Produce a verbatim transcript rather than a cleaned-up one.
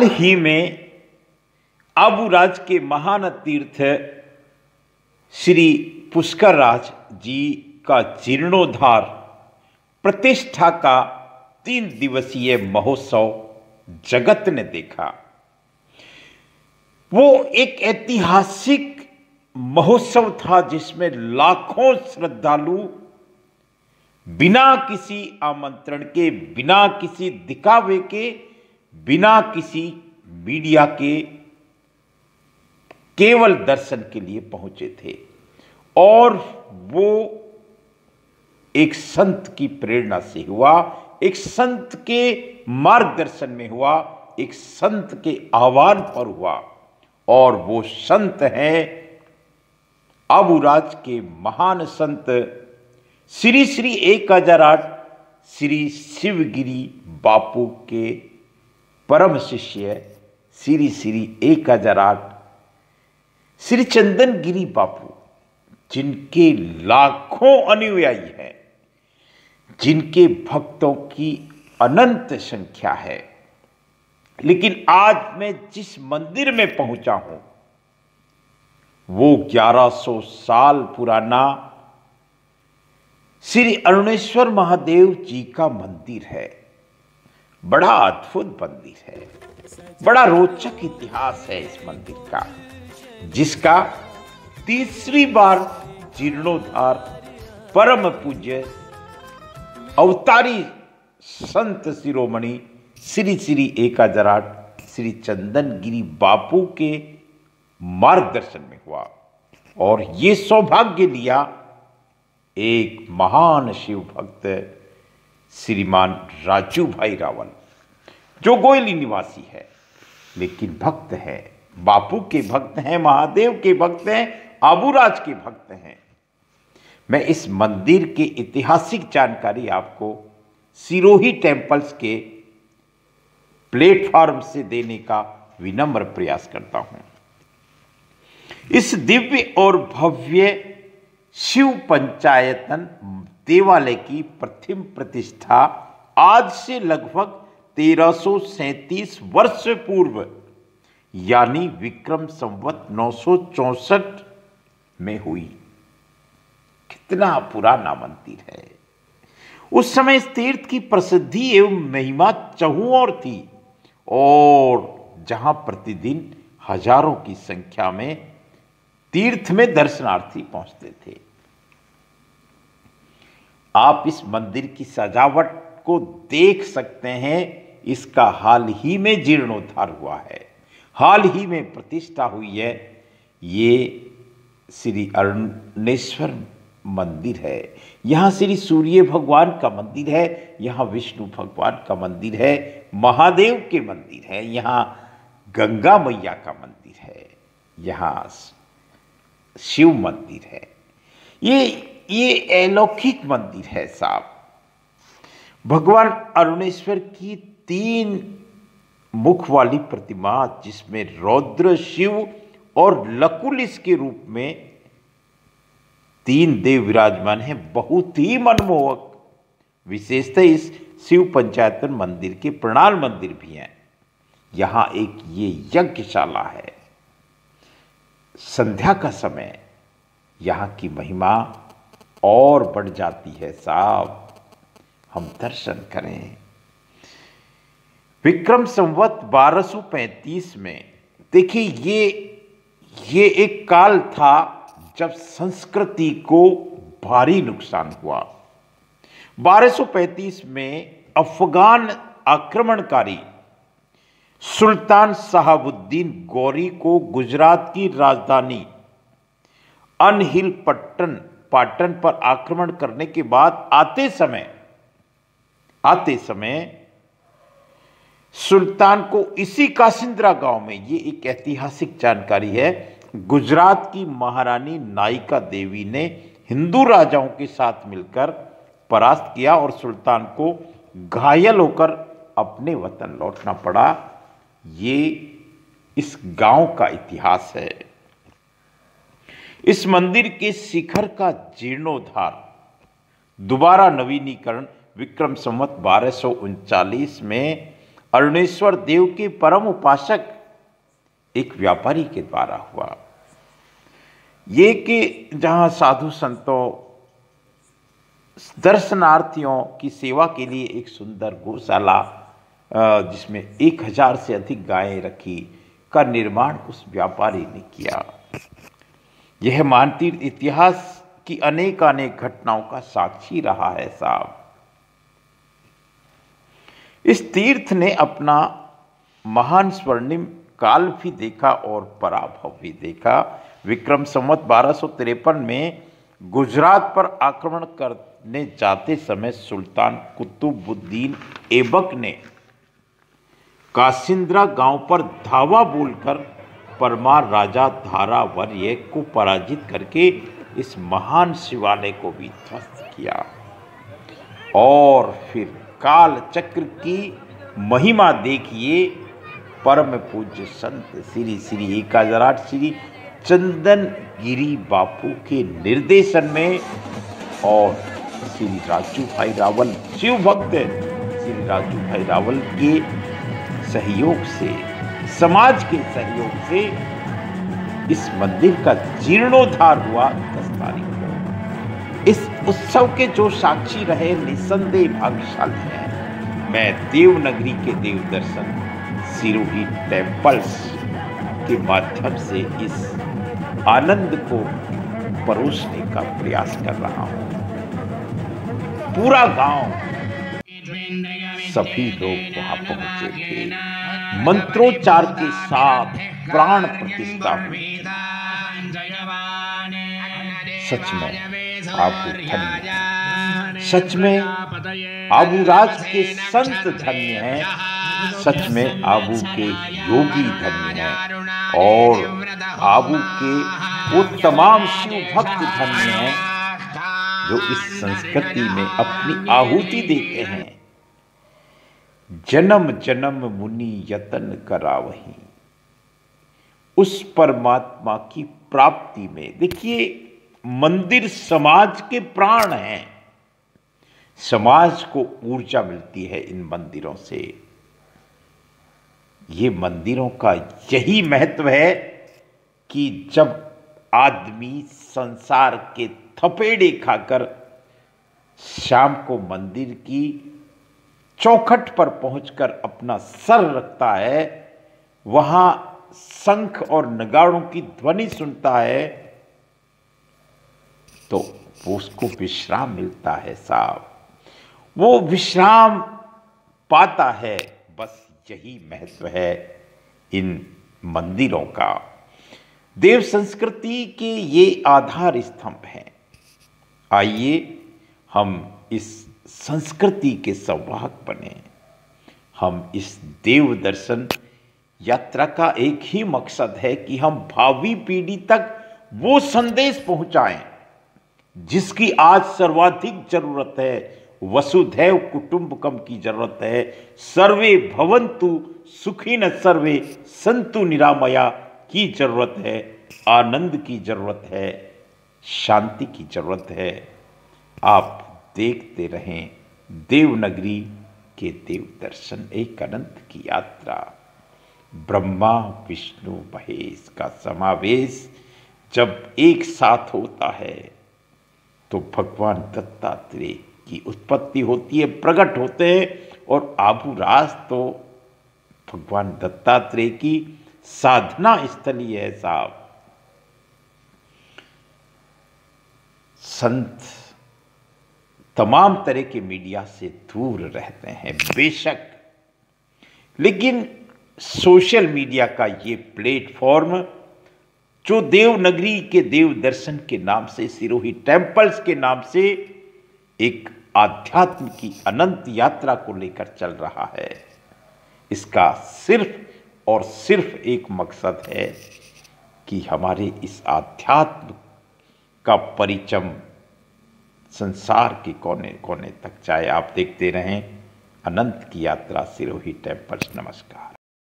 ही में आबूराज के महान तीर्थ श्री पुष्कर राज जी का जीर्णोद्धार प्रतिष्ठा का तीन दिवसीय महोत्सव जगत ने देखा। वो एक ऐतिहासिक महोत्सव था जिसमें लाखों श्रद्धालु बिना किसी आमंत्रण के, बिना किसी दिखावे के, बिना किसी मीडिया के केवल दर्शन के लिए पहुंचे थे। और वो एक संत की प्रेरणा से हुआ, एक संत के मार्गदर्शन में हुआ, एक संत के आह्वान पर हुआ। और वो संत हैं आबूराज के महान संत श्री श्री एक हजार आठ श्री शिवगिरी बापू के परम शिष्य श्री श्री एक हजार आठ श्री चंदन गिरी बापू, जिनके लाखों अनुयायी हैं, जिनके भक्तों की अनंत संख्या है। लेकिन आज मैं जिस मंदिर में पहुंचा हूं वो ग्यारह सौ साल पुराना श्री अरुणेश्वर महादेव जी का मंदिर है। बड़ा अद्भुत मंदिर है, बड़ा रोचक इतिहास है इस मंदिर का, जिसका तीसरी बार जीर्णोद्धार परम पूज्य अवतारी संत शिरोमणि श्री श्री एक हजार आठ श्री चंदन गिरी बापू के मार्गदर्शन में हुआ। और ये सौभाग्य लिया एक महान शिव भक्त श्रीमान राजू भाई रावल, जो गोयली निवासी है लेकिन भक्त है, बापू के भक्त हैं, महादेव के भक्त हैं, आबूराज के भक्त हैं। मैं इस मंदिर के ऐतिहासिक जानकारी आपको सिरोही टेम्पल्स के प्लेटफॉर्म से देने का विनम्र प्रयास करता हूं। इस दिव्य और भव्य शिव पंचायतन देवालय की प्रथम प्रतिष्ठा आज से लगभग तेरह सौ सैंतीस वर्ष पूर्व यानी विक्रम संवत नौ सौ चौसठ में हुई। कितना पुराना मंदिर है। उस समय इस तीर्थ की प्रसिद्धि एवं महिमा चहुओर थी और जहां प्रतिदिन हजारों की संख्या में तीर्थ में दर्शनार्थी पहुंचते थे। आप इस मंदिर की सजावट को देख सकते हैं। इसका हाल ही में जीर्णोद्धार हुआ है, हाल ही में प्रतिष्ठा हुई है। ये श्री अरुणेश्वर मंदिर है। यहाँ श्री सूर्य भगवान का मंदिर है, यहाँ विष्णु भगवान का मंदिर है, महादेव के मंदिर है, यहाँ गंगा मैया का मंदिर है, यहाँ शिव मंदिर है। ये ये अलौकिक मंदिर है साहब। भगवान अरुणेश्वर की तीन मुख वाली प्रतिमा, जिसमें रौद्र, शिव और लकुलिस के रूप में तीन देव विराजमान हैं, बहुत ही मनमोहक। विशेषतः इस शिव पंचायतन मंदिर के प्रणाल मंदिर भी हैं। यहाँ एक ये यज्ञशाला है। संध्या का समय यहाँ की महिमा और बढ़ जाती है साहब। हम दर्शन करें। विक्रम संवत बारह सौ पैंतीस में देखिए, ये ये एक काल था जब संस्कृति को भारी नुकसान हुआ। बारह सौ पैंतीस में अफगान आक्रमणकारी सुल्तान शहाबुद्दीन गौरी को गुजरात की राजधानी अनहिल पट्टन पाटन पर आक्रमण करने के बाद आते समय आते समय सुल्तान को इसी कासिंद्रा गांव में, ये एक ऐतिहासिक जानकारी है, गुजरात की महारानी नायिका देवी ने हिंदू राजाओं के साथ मिलकर परास्त किया और सुल्तान को घायल होकर अपने वतन लौटना पड़ा। ये इस गांव का इतिहास है। इस मंदिर के शिखर का जीर्णोद्धार, दोबारा नवीनीकरण विक्रम संवत बारह सौ उनचालीस में अरुणेश्वर देव के परम उपासक एक व्यापारी के द्वारा हुआ। ये कि जहाँ साधु संतों दर्शनार्थियों की सेवा के लिए एक सुंदर गौशाला जिसमें एक हजार से अधिक गायें रखी का निर्माण उस व्यापारी ने किया। यह मानतीर्थ इतिहास की अनेक अनेक घटनाओं का साक्षी रहा है साहब। इस तीर्थ ने अपना महान स्वर्णिम काल भी देखा और पराभव भी देखा। विक्रम संवत बारह सौ तिरपन में गुजरात पर आक्रमण करने जाते समय सुल्तान कुतुबुद्दीन ऐबक ने कासिंद्रा गांव पर धावा बोलकर परमार राजा धारावर्य को पराजित करके इस महान शिवालय को भी ध्वस्त किया। और फिर काल चक्र की महिमा देखिए, परम पूज्य संत श्री श्री एक हजार आठ श्री चंदन गिरी बापू के निर्देशन में और श्री राजू भाई रावल शिव भक्त श्री राजू भाई रावल के सहयोग से, समाज के सहयोग से इस मंदिर का जीर्णोद्धार हुआ दस तारीख को। इस उत्सव के जो साक्षी रहे निसंदेह भाग्यशाली हैं। मैं देवनगरी के देव दर्शन सिरोही टेम्पल्स के माध्यम से इस आनंद को परोसने का प्रयास कर रहा हूं। पूरा गांव, सभी लोग वहां पहुंचे थे। मंत्रोच्चार के साथ प्राण प्रतिष्ठा हुई। सच में आबू धन्य, सच में आबूराज के संत धन्य हैं, सच में आबू के योगी धन्य हैं और आबू के वो तमाम शिव भक्त धन्य हैं जो इस संस्कृति में अपनी आहुति देते हैं। जन्म जन्म मुनि यतन करावही, उस परमात्मा की प्राप्ति में। देखिए, मंदिर समाज के प्राण हैं। समाज को ऊर्जा मिलती है इन मंदिरों से। ये मंदिरों का यही महत्व है कि जब आदमी संसार के थपेड़े खाकर शाम को मंदिर की चौखट पर पहुंचकर अपना सर रखता है, वहां शंख और नगाड़ों की ध्वनि सुनता है, तो वो उसको विश्राम मिलता है साहब। वो विश्राम पाता है। बस यही महत्व है इन मंदिरों का। देव संस्कृति के ये आधार स्तंभ हैं। आइए हम इस संस्कृति के संवाहक बने। हम इस देव दर्शन यात्रा का एक ही मकसद है कि हम भावी पीढ़ी तक वो संदेश पहुंचाएं जिसकी आज सर्वाधिक जरूरत है। वसुधैव कुटुंबकम की जरूरत है। सर्वे भवन्तु सुखिनः सर्वे सन्तु निरामया की जरूरत है। आनंद की जरूरत है। शांति की जरूरत है। आप देखते रहें देवनगरी के देव दर्शन, एक अनंत की यात्रा। ब्रह्मा विष्णु महेश का समावेश जब एक साथ होता है तो भगवान दत्तात्रेय की उत्पत्ति होती है, प्रकट होते हैं। और आबूराज तो भगवान दत्तात्रेय की साधना स्थली है साहब। संत तमाम तरह के मीडिया से दूर रहते हैं बेशक, लेकिन सोशल मीडिया का ये प्लेटफॉर्म जो देवनगरी के देव दर्शन के नाम से, सिरोही टेम्पल्स के नाम से एक आध्यात्म की अनंत यात्रा को लेकर चल रहा है, इसका सिर्फ और सिर्फ एक मकसद है कि हमारे इस आध्यात्म का परिचम संसार के कोने कोने तक जाए। आप देखते रहें अनंत की यात्रा सिरोही टेम्पल्स। नमस्कार।